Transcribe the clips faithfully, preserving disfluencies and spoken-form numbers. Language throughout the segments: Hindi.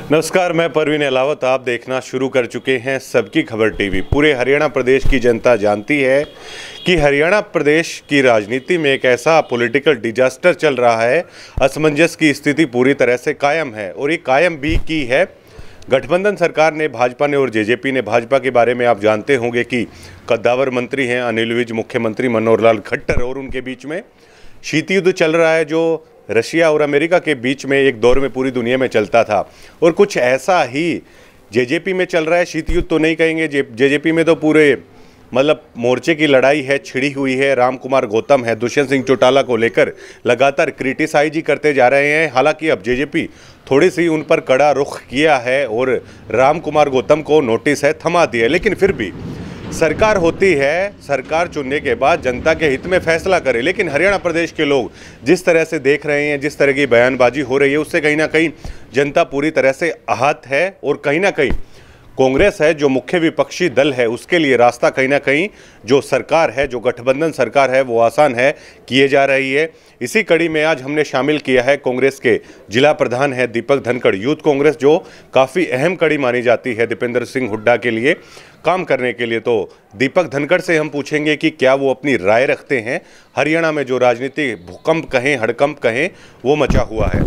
नमस्कार, मैं परवीन अलावत। आप देखना शुरू कर चुके हैं सबकी खबर टीवी। पूरे हरियाणा प्रदेश की जनता जानती है कि हरियाणा प्रदेश की राजनीति में एक ऐसा पॉलिटिकल डिजास्टर चल रहा है, असमंजस की स्थिति पूरी तरह से कायम है और ये कायम भी की है गठबंधन सरकार ने, भाजपा ने और जेजेपी ने। भाजपा के बारे में आप जानते होंगे कि कद्दावर मंत्री हैं अनिल विज, मुख्यमंत्री मनोहर लाल खट्टर, और उनके बीच में शीत युद्ध चल रहा है जो रशिया और अमेरिका के बीच में एक दौर में पूरी दुनिया में चलता था, और कुछ ऐसा ही जेजेपी में चल रहा है। शीत युद्ध तो नहीं कहेंगे, जे जेजेपी में तो पूरे मतलब मोर्चे की लड़ाई है, छिड़ी हुई है। राम कुमार गौतम है, दुष्यंत सिंह चौटाला को लेकर लगातार क्रिटिसाइज ही करते जा रहे हैं। हालांकि अब जेजेपी थोड़ी सी उन पर कड़ा रुख किया है और राम कुमार गौतम को नोटिस है, थमा दिया है। लेकिन फिर भी सरकार होती है, सरकार चुनने के बाद जनता के हित में फैसला करे। लेकिन हरियाणा प्रदेश के लोग जिस तरह से देख रहे हैं, जिस तरह की बयानबाजी हो रही है, उससे कहीं ना कहीं जनता पूरी तरह से आहत है। और कहीं ना कहीं कांग्रेस है जो मुख्य विपक्षी दल है, उसके लिए रास्ता कहीं ना कहीं जो सरकार है, जो गठबंधन सरकार है, वो आसान है किए जा रही है। इसी कड़ी में आज हमने शामिल किया है कांग्रेस के जिला प्रधान है दीपक धनखड़। यूथ कांग्रेस जो काफ़ी अहम कड़ी मानी जाती है दीपेंद्र सिंह हुड्डा के लिए काम करने के लिए, तो दीपक धनखड़ से हम पूछेंगे कि क्या वो अपनी राय रखते हैं। हरियाणा में जो राजनीतिक भूकंप कहें, हड़कंप कहें, वो मचा हुआ है।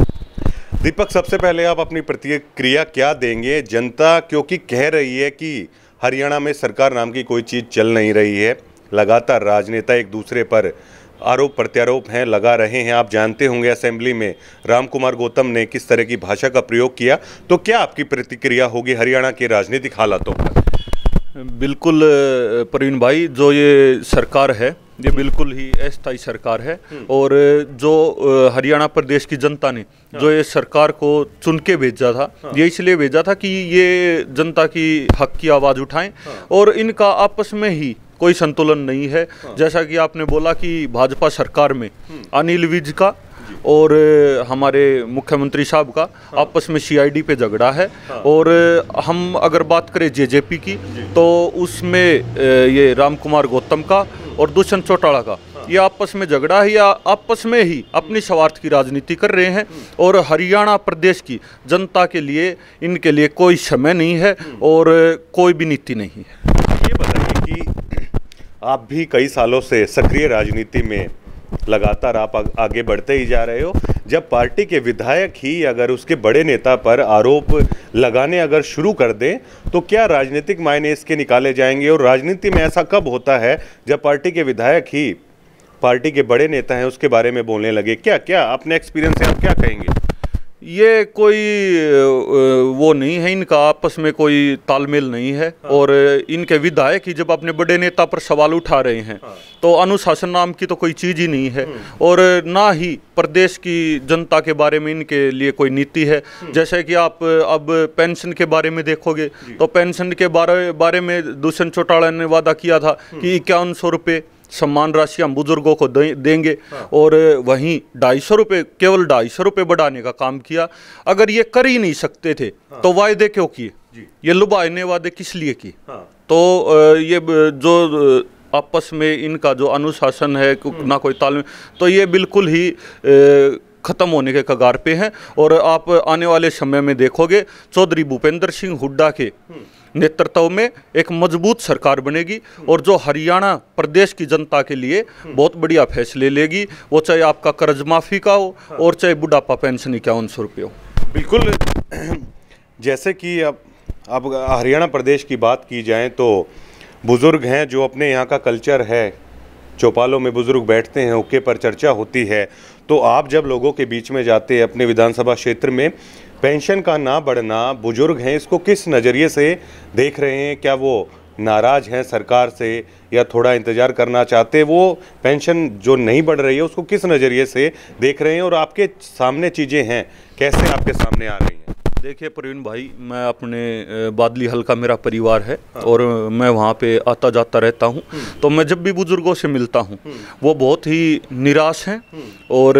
दीपक, सबसे पहले आप अपनी प्रतिक्रिया क्या देंगे? जनता क्योंकि कह रही है कि हरियाणा में सरकार नाम की कोई चीज़ चल नहीं रही है, लगातार राजनेता एक दूसरे पर आरोप प्रत्यारोप हैं लगा रहे हैं। आप जानते होंगे असेंबली में राम कुमार गौतम ने किस तरह की भाषा का प्रयोग किया, तो क्या आपकी प्रतिक्रिया होगी हरियाणा के राजनीतिक हालातों पर? बिल्कुल प्रवीण भाई, जो ये सरकार है ये बिल्कुल ही अस्थायी सरकार है, और जो हरियाणा प्रदेश की जनता ने जो ये सरकार को चुन के भेजा था, ये इसलिए भेजा था कि ये जनता की हक की आवाज़ उठाएं, और इनका आपस में ही कोई संतुलन नहीं है। जैसा कि आपने बोला कि भाजपा सरकार में अनिल विज का और हमारे मुख्यमंत्री साहब का आपस में सीआईडी पे झगड़ा है, और हम अगर बात करें जेजेपी की तो उसमें ये राम कुमार गौतम का और दुष्यंत चौटाला का ये आपस में झगड़ा है, या आपस में ही अपनी स्वार्थ की राजनीति कर रहे हैं, और हरियाणा प्रदेश की जनता के लिए इनके लिए कोई समय नहीं है और कोई भी नीति नहीं है। ये बताइए कि आप भी कई सालों से सक्रिय राजनीति में लगातार आप आगे बढ़ते ही जा रहे हो। जब पार्टी के विधायक ही अगर उसके बड़े नेता पर आरोप लगाने अगर शुरू कर दें, तो क्या राजनीतिक मायने इसके निकाले जाएंगे? और राजनीति में ऐसा कब होता है जब पार्टी के विधायक ही पार्टी के बड़े नेता हैं उसके बारे में बोलने लगे? क्या क्या अपने एक्सपीरियंस से आप क्या कहेंगे? ये कोई वो नहीं है, इनका आपस में कोई तालमेल नहीं है। हाँ। और इनके विधायक ही जब अपने बड़े नेता पर सवाल उठा रहे हैं, हाँ, तो अनुशासन नाम की तो कोई चीज़ ही नहीं है, और ना ही प्रदेश की जनता के बारे में इनके लिए कोई नीति है। जैसे कि आप अब पेंशन के बारे में देखोगे तो पेंशन के बारे बारे में दुष्यंत चौटाला ने वादा किया था कि इक्यावन सौ रुपये सम्मान राशि हम बुजुर्गों को देंगे, हाँ, और वहीं ढाई सौ रुपये केवल ढाई सौ रुपये बढ़ाने का काम किया। अगर ये कर ही नहीं सकते थे, हाँ, तो वायदे क्यों किए? ये लुभाने वादे किस लिए किए? हाँ। तो ये जो आपस में इनका जो अनुशासन है, ना कोई तालमेल, तो ये बिल्कुल ही खत्म होने के कगार पे हैं। और आप आने वाले समय में देखोगे चौधरी भूपेंद्र सिंह हुड्डा के नेतृत्व में एक मजबूत सरकार बनेगी, और जो हरियाणा प्रदेश की जनता के लिए बहुत बढ़िया फैसले लेगी, वो चाहे आपका कर्ज माफी का हो और चाहे बुढ़ापा पेंशन इक्यावन सौ रुपये हो। बिल्कुल, जैसे कि अब अब हरियाणा प्रदेश की बात की जाए तो बुज़ुर्ग हैं, जो अपने यहाँ का कल्चर है, चौपालों में बुज़ुर्ग बैठते हैं, हुक्के पर चर्चा होती है। तो आप जब लोगों के बीच में जाते हैं अपने विधानसभा क्षेत्र में, पेंशन का ना बढ़ना, बुजुर्ग हैं, इसको किस नज़रिए से देख रहे हैं? क्या वो नाराज़ हैं सरकार से या थोड़ा इंतज़ार करना चाहते हैं? वो पेंशन जो नहीं बढ़ रही है उसको किस नज़रिए से देख रहे हैं, और आपके सामने चीज़ें हैं कैसे आपके सामने आ रही हैं? देखिए प्रवीण भाई, मैं अपने बादली हल्का मेरा परिवार है, हाँ, और मैं वहाँ पे आता जाता रहता हूँ। तो मैं जब भी बुजुर्गों से मिलता हूँ वो बहुत ही निराश हैं, और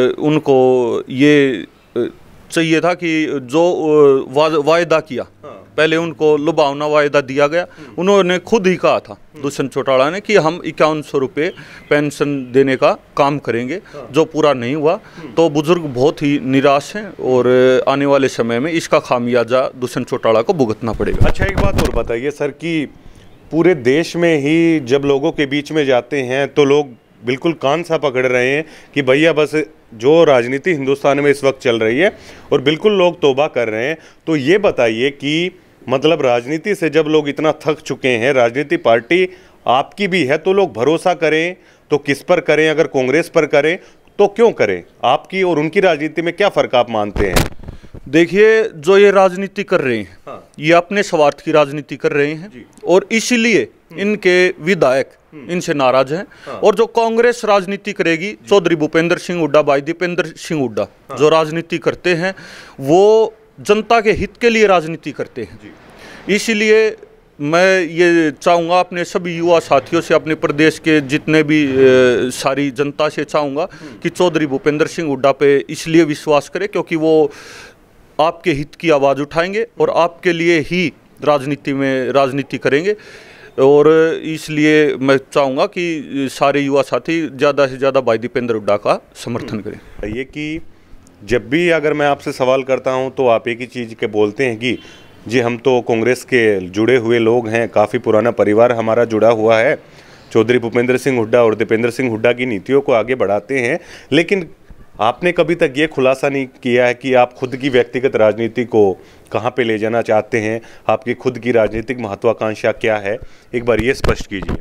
उनको ये चाहिए था कि जो वायदा किया, हाँ, पहले उनको लुभावना वायदा दिया गया। उन्होंने खुद ही कहा था दुष्यंत चौटाला ने कि हम इक्यावन सौ रुपये पेंशन देने का काम करेंगे, जो पूरा नहीं हुआ। तो बुजुर्ग बहुत ही निराश हैं और आने वाले समय में इसका खामियाजा दुष्यंत चौटाला को भुगतना पड़ेगा। अच्छा, एक बात और बताइए सर कि पूरे देश में ही जब लोगों के बीच में जाते हैं तो लोग बिल्कुल कान सा पकड़ रहे हैं कि भैया बस जो राजनीति हिंदुस्तान में इस वक्त चल रही है और बिल्कुल लोग तौबा कर रहे हैं। तो ये बताइए कि मतलब राजनीति से जब लोग इतना थक चुके हैं, राजनीति पार्टी आपकी भी है, तो लोग भरोसा करें तो किस पर करें? अगर कांग्रेस पर करें तो क्यों करें? आपकी और उनकी राजनीति में क्या फ़र्क आप मानते हैं? देखिए, जो ये राजनीति कर रहे हैं, हाँ। ये अपने स्वार्थ की राजनीति कर रहे हैं और इसीलिए इनके विधायक इनसे नाराज हैं। हाँ। और जो कांग्रेस राजनीति करेगी, चौधरी भूपेंद्र सिंह हुड्डा, भाई दीपेंद्र सिंह हुड्डा, हाँ। जो राजनीति करते हैं वो जनता के हित के लिए राजनीति करते हैं। इसीलिए मैं ये चाहूँगा अपने सभी युवा साथियों से, अपने प्रदेश के जितने भी ए, सारी जनता से चाहूँगा कि चौधरी भूपेंद्र सिंह हुड्डा पे इसलिए विश्वास करें क्योंकि वो आपके हित की आवाज़ उठाएंगे और आपके लिए ही राजनीति में राजनीति करेंगे। और इसलिए मैं चाहूँगा कि सारे युवा साथी ज़्यादा से ज़्यादा भाई दीपेंद्र हुड्डा का समर्थन करें। ये कि जब भी अगर मैं आपसे सवाल करता हूँ तो आप एक ही चीज़ के बोलते हैं कि जी हम तो कांग्रेस के जुड़े हुए लोग हैं, काफ़ी पुराना परिवार हमारा जुड़ा हुआ है, चौधरी भूपेंद्र सिंह हुड्डा और दीपेंद्र सिंह हुड्डा की नीतियों को आगे बढ़ाते हैं। लेकिन आपने कभी तक ये खुलासा नहीं किया है कि आप खुद की व्यक्तिगत राजनीति को कहाँ पे ले जाना चाहते हैं, आपकी खुद की राजनीतिक महत्वाकांक्षा क्या है? एक बार ये स्पष्ट कीजिए।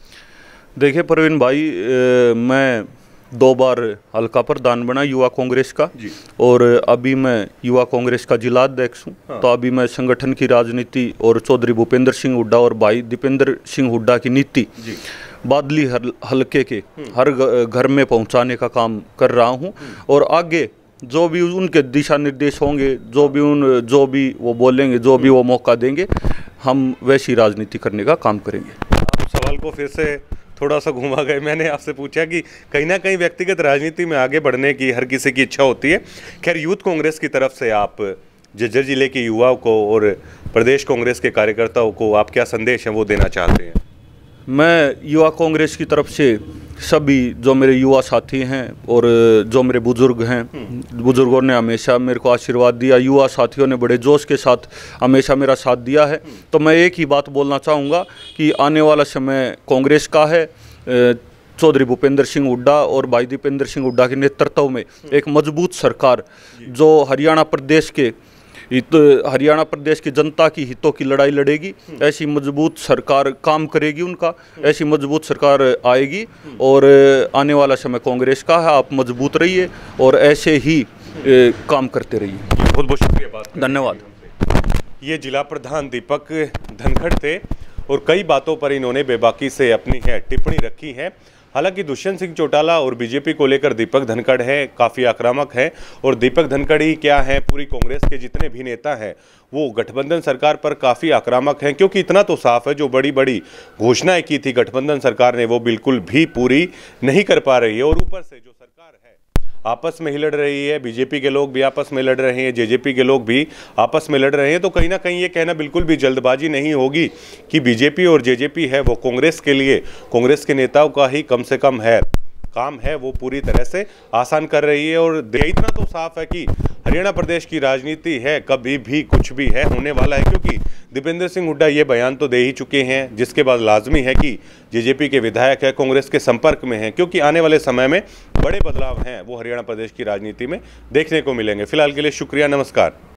देखिए प्रवीण भाई, ए, मैं दो बार हल्का प्रधान बना युवा कांग्रेस का और अभी मैं युवा कांग्रेस का जिला अध्यक्ष हूँ। हाँ। तो अभी मैं संगठन की राजनीति और चौधरी भूपेंद्र सिंह हुड्डा और भाई दीपेंद्र सिंह हुड्डा की नीति बादली हल्के के हर घर में पहुंचाने का काम कर रहा हूं। और आगे जो भी उनके दिशा निर्देश होंगे, जो भी उन जो भी वो बोलेंगे, जो भी वो मौका देंगे, हम वैसी राजनीति करने का काम करेंगे। आप सवाल को फिर से थोड़ा सा घुमा गए। मैंने आपसे पूछा कि कहीं ना कहीं व्यक्तिगत राजनीति में आगे बढ़ने की हर किसी की इच्छा होती है। खैर, यूथ कांग्रेस की तरफ से आप जज्जर जिले के युवाओं को और प्रदेश कांग्रेस के कार्यकर्ताओं को आप क्या संदेश है वो देना चाहते हैं? मैं युवा कांग्रेस की तरफ से सभी जो मेरे युवा साथी हैं और जो मेरे बुजुर्ग हैं, बुजुर्गों ने हमेशा मेरे को आशीर्वाद दिया, युवा साथियों ने बड़े जोश के साथ हमेशा मेरा साथ दिया है। तो मैं एक ही बात बोलना चाहूँगा कि आने वाला समय कांग्रेस का है। चौधरी भूपेंद्र सिंह हुड्डा और भाई दीपेंद्र सिंह हुड्डा के नेतृत्व में एक मजबूत सरकार जो हरियाणा प्रदेश के हित हरियाणा प्रदेश की जनता की हितों की लड़ाई लड़ेगी, ऐसी मजबूत सरकार काम करेगी उनका, ऐसी मजबूत सरकार आएगी और आने वाला समय कांग्रेस का है। आप मजबूत रहिए और ऐसे ही ए, काम करते रहिए। बहुत बहुत शुक्रिया। बात धन्यवाद। ये जिला प्रधान दीपक धनखड़ थे और कई बातों पर इन्होंने बेबाकी से अपनी है टिप्पणी रखी है। हालांकि दुष्यंत सिंह चौटाला और बीजेपी को लेकर दीपक धनखड़ है काफ़ी आक्रामक है और दीपक धनखड़ ही क्या है, पूरी कांग्रेस के जितने भी नेता हैं वो गठबंधन सरकार पर काफ़ी आक्रामक हैं, क्योंकि इतना तो साफ है जो बड़ी बड़ी घोषणाएं की थी गठबंधन सरकार ने वो बिल्कुल भी पूरी नहीं कर पा रही है। और ऊपर से जो सरकार है आपस में ही लड़ रही है, बीजेपी के लोग भी आपस में लड़ रहे हैं, जेजेपी के लोग भी आपस में लड़ रहे हैं। तो कहीं ना कहीं ये कहना बिल्कुल भी जल्दबाजी नहीं होगी कि बीजेपी और जेजेपी है वो कांग्रेस के लिए, कांग्रेस के नेताओं का ही कम से कम है काम है वो पूरी तरह से आसान कर रही है। और इतना तो साफ है कि हरियाणा प्रदेश की राजनीति है कभी भी कुछ भी है होने वाला है, क्योंकि दीपेंद्र सिंह हुड्डा ये बयान तो दे ही चुके हैं, जिसके बाद लाजमी है कि जेजेपी के विधायक है कांग्रेस के संपर्क में हैं, क्योंकि आने वाले समय में बड़े बदलाव हैं वो हरियाणा प्रदेश की राजनीति में देखने को मिलेंगे। फिलहाल के लिए शुक्रिया, नमस्कार।